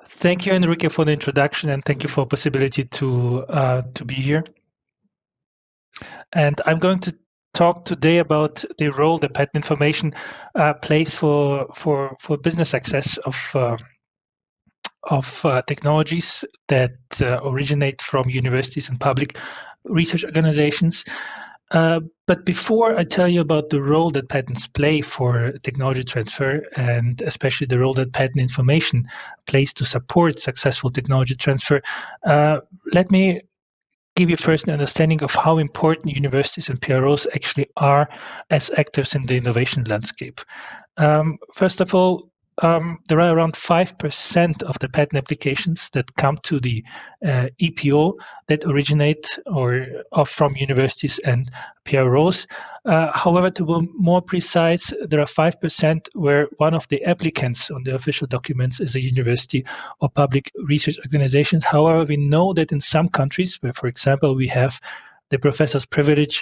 Thank you, Enrique, for the introduction, and thank you for the possibility to be here. And I'm going to talk today about the role that patent information plays for business access of technologies that originate from universities and public research organizations. But before I tell you about the role that patents play for technology transfer, and especially the role that patent information plays to support successful technology transfer, let me give you first an understanding of how important universities and PROs actually are as actors in the innovation landscape. First of all, there are around 5% of the patent applications that come to the EPO that originate or are from universities and PROs. However, to be more precise, there are 5% where one of the applicants on the official documents is a university or public research organizations. However, we know that in some countries, where, for example, we have the professor's privilege,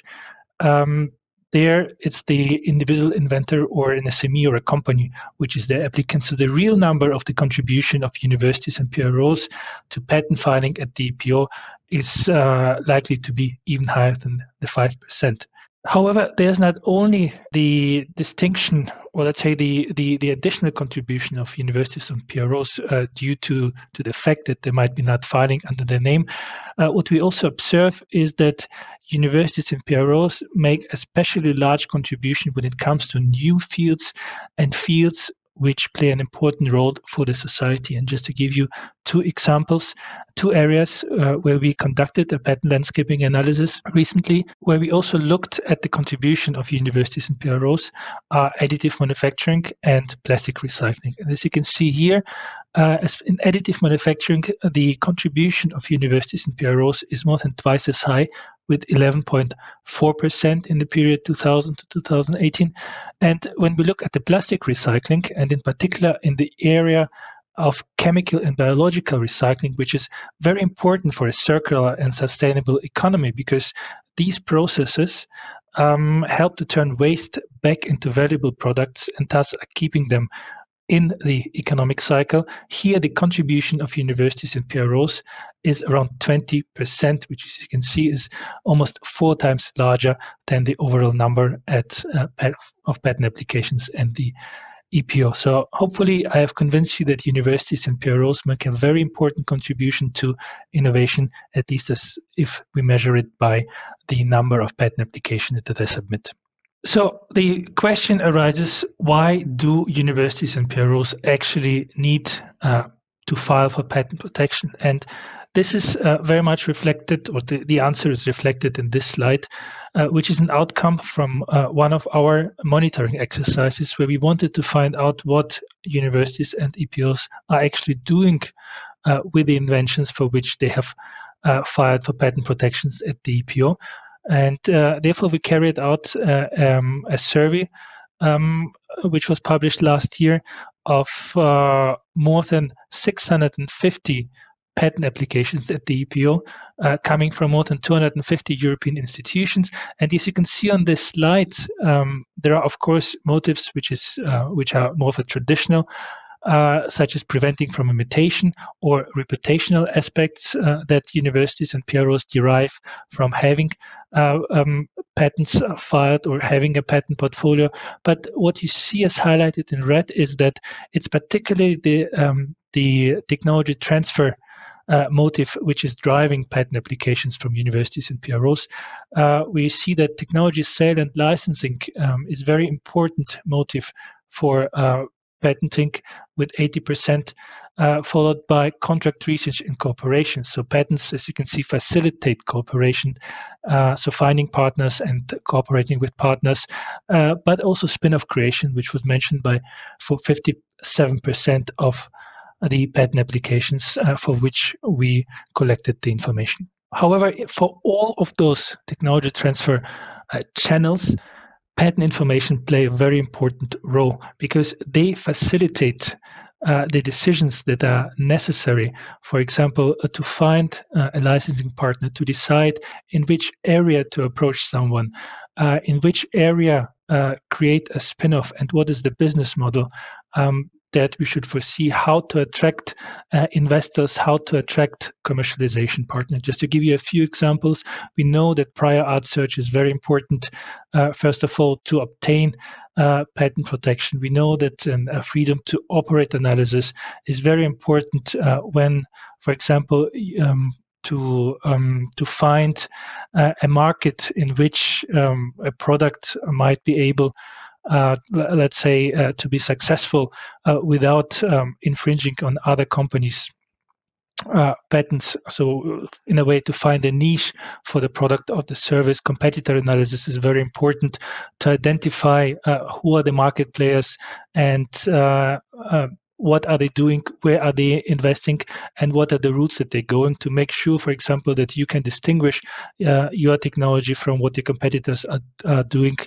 there it's the individual inventor or an SME or a company which is the applicant. So the real number of the contribution of universities and PROs to patent filing at the EPO is likely to be even higher than the 5%. However, there's not only the distinction, or let's say the additional contribution of universities and PROs due to the fact that they might be not filing under their name. What we also observe is that universities and PROs make especially large contribution when it comes to new fields and fields which play an important role for the society. And just to give you two examples, two areas where we conducted a patent landscaping analysis recently, where we also looked at the contribution of universities and PROs, are additive manufacturing and plastic recycling. And as you can see here, as in additive manufacturing, the contribution of universities and PROs is more than twice as high, with 11.4% in the period 2000 to 2018. And when we look at the plastic recycling, and in particular in the area of chemical and biological recycling, which is very important for a circular and sustainable economy, because these processes help to turn waste back into valuable products and thus are keeping them in the economic cycle. Here, the contribution of universities and PROs is around 20%, which, as you can see, is almost 4 times larger than the overall number of patent applications and the EPO. So hopefully I have convinced you that universities and PROs make a very important contribution to innovation, at least as if we measure it by the number of patent applications that they submit. So the question arises, why do universities and PROs actually need to file for patent protection? And this is very much reflected, or the answer is reflected in this slide, which is an outcome from one of our monitoring exercises, where we wanted to find out what universities and EPOs are actually doing with the inventions for which they have filed for patent protections at the EPO. And therefore, we carried out a survey, which was published last year, of more than 650 patent applications at the EPO, coming from more than 250 European institutions. And as you can see on this slide, there are, of course, motives which are more of a traditional, such as preventing from imitation, or reputational aspects that universities and PROs derive from having patents filed or having a patent portfolio. But what you see as highlighted in red is that it's particularly the technology transfer motive which is driving patent applications from universities and PROs. We see that technology sale and licensing is a very important motive for patenting, with 80%, followed by contract research and cooperation. So patents, as you can see, facilitate cooperation, so finding partners and cooperating with partners, but also spin-off creation, which was mentioned for 57% of the patent applications for which we collected the information. However, for all of those technology transfer channels, patent information play a very important role, because they facilitate the decisions that are necessary, for example, to find a licensing partner, to decide in which area to approach someone, in which area create a spin-off, and what is the business model. that, we should foresee how to attract investors, how to attract commercialization partners. Just to give you a few examples, we know that prior art search is very important, first of all, to obtain patent protection. We know that a freedom to operate analysis is very important when, for example, to find a market in which a product might be able, let's say, to be successful without infringing on other companies' patents. So in a way, to find a niche for the product or the service. Competitor analysis is very important to identify who are the market players and what are they doing, where are they investing, and what are the routes that they're going, to make sure, for example, that you can distinguish your technology from what your competitors are doing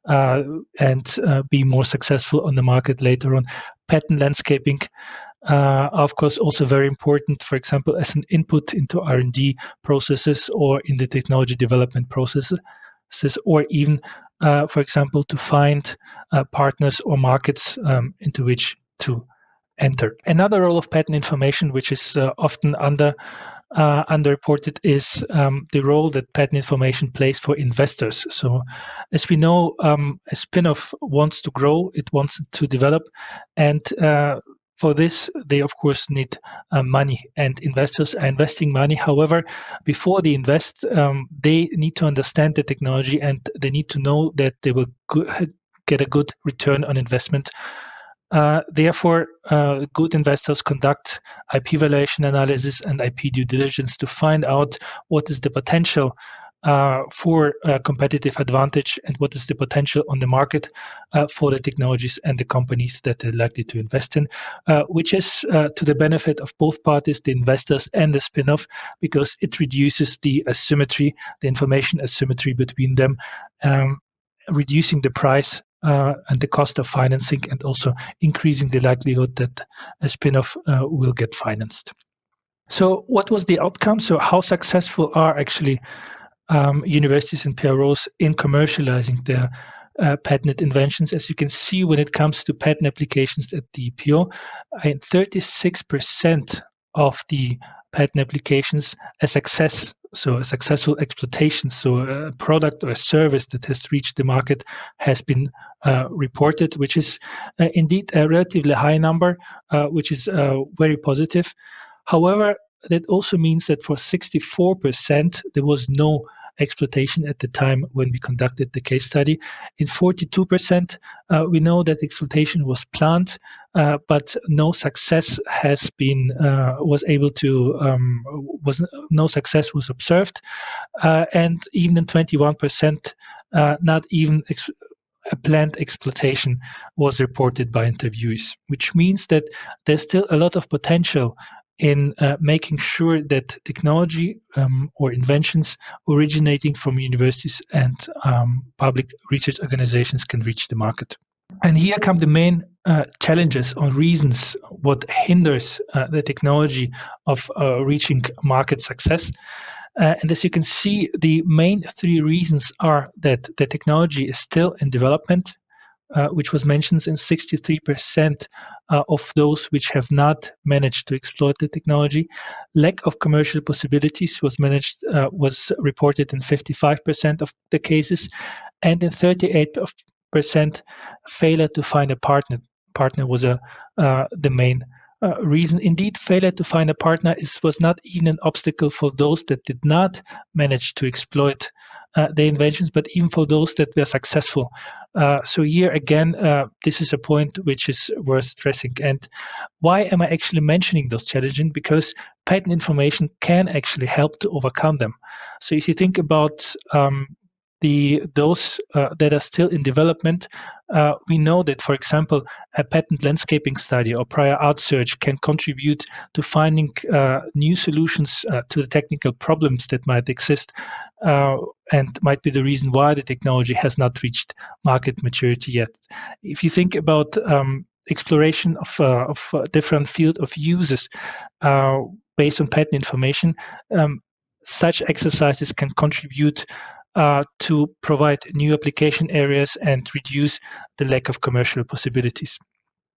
and be more successful on the market later on. Patent landscaping, of course, also very important, for example, as an input into R&D processes or in the technology development processes, or even, for example, to find partners or markets into which to enter. Another role of patent information, which is often underreported, is the role that patent information plays for investors. So, as we know, a spin-off wants to grow, it wants to develop, and for this, they of course need money, and investors are investing money. However, before they invest, they need to understand the technology, and they need to know that they will get a good return on investment. Therefore, good investors conduct IP valuation analysis and IP due diligence to find out what is the potential for competitive advantage and what is the potential on the market for the technologies and the companies that they're likely to invest in, which is to the benefit of both parties, the investors and the spin-off, because it reduces the asymmetry, the information asymmetry between them, reducing the price and the cost of financing, and also increasing the likelihood that a spin-off will get financed. So what was the outcome? So how successful are actually universities and PROs in commercializing their patented inventions? As you can see, when it comes to patent applications at the EPO, 36% of the patent applications a success, so a successful exploitation, so a product or a service that has reached the market has been reported, which is indeed a relatively high number, which is very positive. However, that also means that for 64%, there was no exploitation at the time when we conducted the case study. In 42%, we know that exploitation was planned, but no success has been no success was observed, and even in 21%, not even a planned exploitation was reported by interviewees, which means that there's still a lot of potential in making sure that technology or inventions originating from universities and public research organizations can reach the market. And here come the main challenges or reasons what hinders the technology of reaching market success. And as you can see, the main three reasons are that the technology is still in development, which was mentioned in 63% of those which have not managed to exploit the technology. Lack of commercial possibilities was reported in 55% of the cases, and in 38% failure to find a partner was the main reason. Indeed, failure to find a partner was not even an obstacle for those that did not manage to exploit the inventions, but even for those that were successful. So here again, this is a point which is worth stressing. And why am I actually mentioning those challenges? Because patent information can actually help to overcome them. So if you think about those that are still in development, we know that, for example, a patent landscaping study or prior art search can contribute to finding new solutions to the technical problems that might exist and might be the reason why the technology has not reached market maturity yet. If you think about exploration of different field of uses based on patent information, such exercises can contribute to provide new application areas and reduce the lack of commercial possibilities.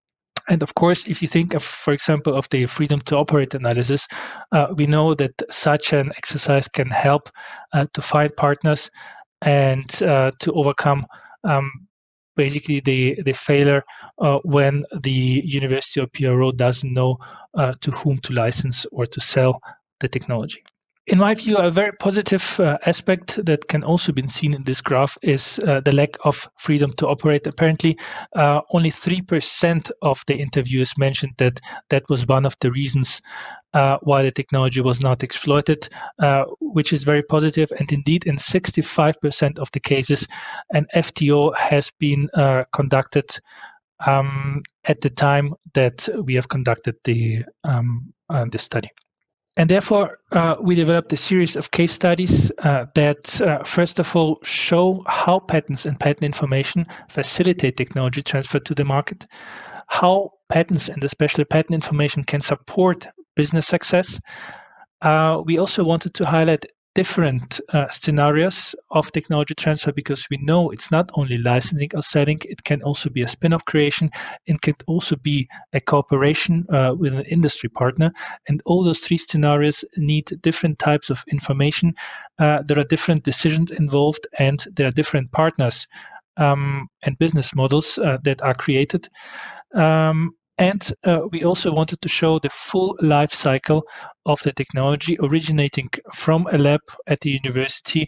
And of course, if you think of, for example, of the freedom to operate analysis, we know that such an exercise can help to find partners and to overcome basically the failure when the university or PRO doesn't know to whom to license or to sell the technology. In my view, a very positive aspect that can also be seen in this graph is the lack of freedom to operate. Apparently, only 3% of the interviewers mentioned that that was one of the reasons why the technology was not exploited, which is very positive. And indeed, in 65% of the cases, an FTO has been conducted at the time that we have conducted the study. And therefore, we developed a series of case studies that, first of all, show how patents and patent information facilitate technology transfer to the market, how patents and especially patent information can support business success. We also wanted to highlight different scenarios of technology transfer, because we know it's not only licensing or selling, it can also be a spin-off creation, it can also be a cooperation with an industry partner, and all those three scenarios need different types of information. There are different decisions involved, and there are different partners and business models that are created. And we also wanted to show the full life cycle of the technology, originating from a lab at the university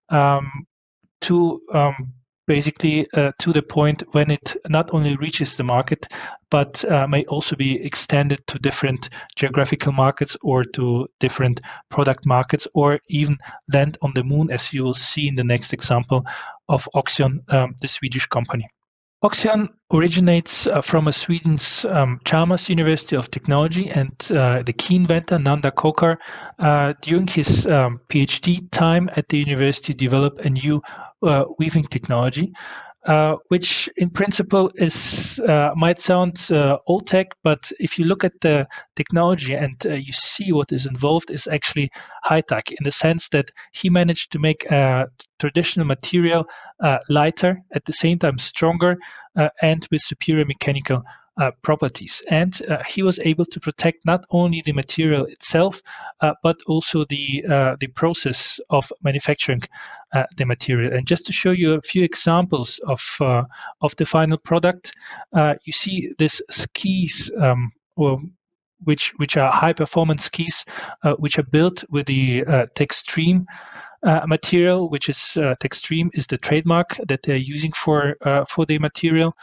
to basically to the point when it not only reaches the market, but may also be extended to different geographical markets or to different product markets, or even land on the moon, as you will see in the next example of Oxion, the Swedish company. Oxion originates from Sweden's Chalmers University of Technology, and the key inventor, Nanda Kokar, during his PhD time at the university, developed a new weaving technology, which in principle is might sound old tech, but if you look at the technology and you see what is involved, is actually high tech, in the sense that he managed to make a traditional material lighter, at the same time stronger, and with superior mechanical properties. And he was able to protect not only the material itself, but also the process of manufacturing the material. And just to show you a few examples of the final product, you see this skis, which are high performance skis, which are built with the Textreme material, which is Textreme is the trademark that they're using for the material.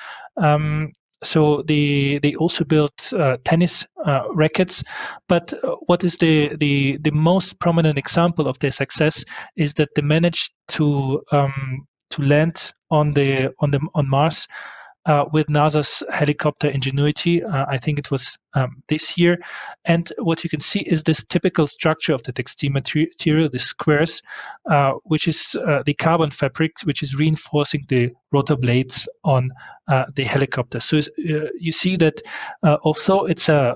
So they also built tennis rackets. But what is the most prominent example of their success is that they managed to land on Mars with NASA's helicopter Ingenuity. I think it was this year. And what you can see is this typical structure of the Textreme material, the squares, which is the carbon fabric, which is reinforcing the rotor blades on the helicopter. So you see that although it's a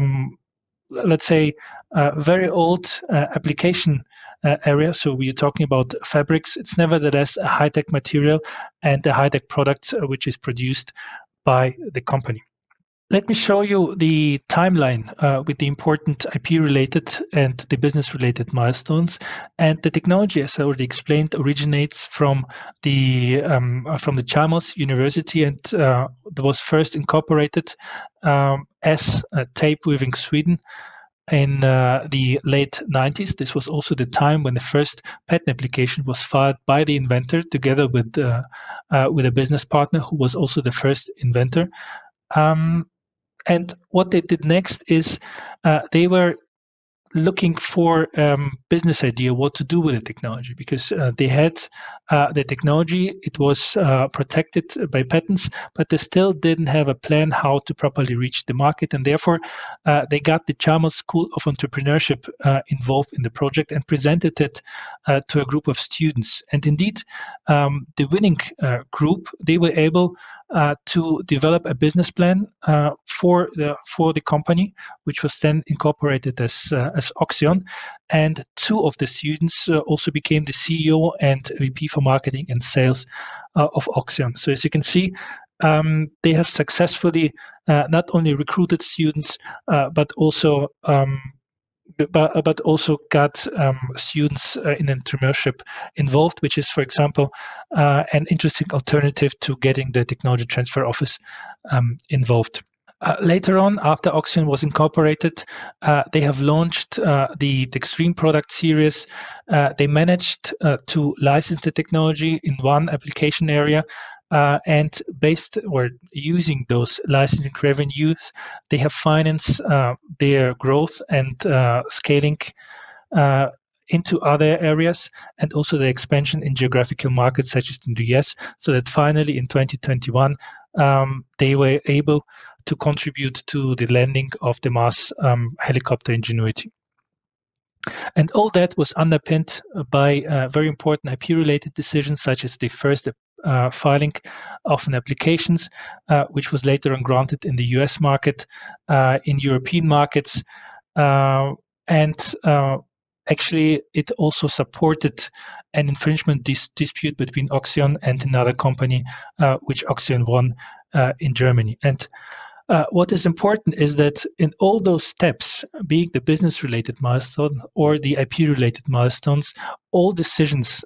let's say, very old application area. So we are talking about fabrics. It's nevertheless a high-tech material and a high-tech product which is produced by the company. Let me show you the timeline with the important IP-related and the business-related milestones. And the technology, as I already explained, originates from the Chalmers University, and was first incorporated as Tape Weaving Sweden in the late 90s. This was also the time when the first patent application was filed by the inventor, together with a business partner who was also the first inventor. And what they did next is they were looking for business idea, what to do with the technology, because they had the technology, it was protected by patents, but they still didn't have a plan how to properly reach the market. And therefore, they got the Chalmers School of Entrepreneurship involved in the project and presented it to a group of students. And indeed, the winning group, they were able to develop a business plan for the company, which was then incorporated as Oxion. And two of the students also became the CEO and VP for marketing and sales of Oxion. So as you can see, they have successfully not only recruited students, but also got students in entrepreneurship involved, which is, for example, an interesting alternative to getting the technology transfer office involved. Later on, after Oxion was incorporated, they have launched the Extreme product series. They managed to license the technology in one application area, and based or using those licensing revenues, they have financed their growth and scaling into other areas, and also the expansion in geographical markets such as in the US, so that finally in 2021 they were able to contribute to the landing of the Mars helicopter Ingenuity. And all that was underpinned by very important IP-related decisions, such as the first filing of an applications, which was later on granted in the US market, in European markets, and actually it also supported an infringement dispute between Oxion and another company, which Oxion won in Germany. And what is important is that in all those steps, being the business-related milestone or the IP-related milestones, all decisions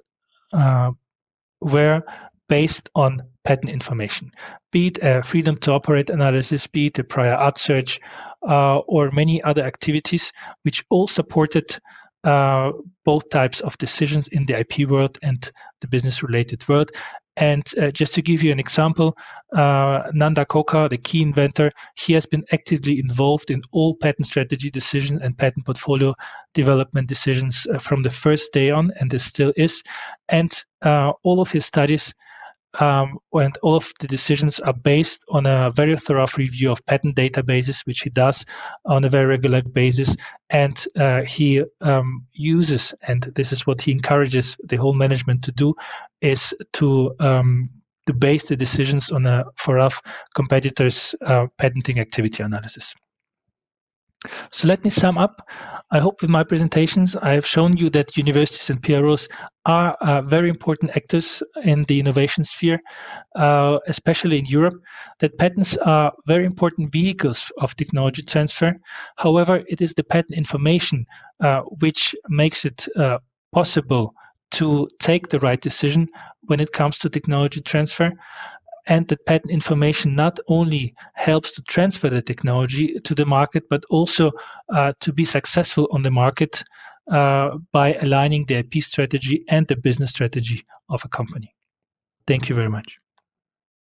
were based on patent information, be it a freedom to operate analysis, be it a prior art search, or many other activities, which all supported both types of decisions in the IP world and the business-related world. And just to give you an example, Nanda Koka, the key inventor, he has been actively involved in all patent strategy decisions and patent portfolio development decisions from the first day on, and this still is. And all of his studies and all of the decisions are based on a very thorough review of patent databases, which he does on a very regular basis. And he uses, and this is what he encourages the whole management to do, is to base the decisions on a thorough competitors' patenting activity analysis. So let me sum up. I hope with my presentations I have shown you that universities and PROs are very important actors in the innovation sphere, especially in Europe, that patents are very important vehicles of technology transfer. However, it is the patent information which makes it possible to take the right decision when it comes to technology transfer. And that patent information not only helps to transfer the technology to the market, but also to be successful on the market by aligning the IP strategy and the business strategy of a company. Thank you very much.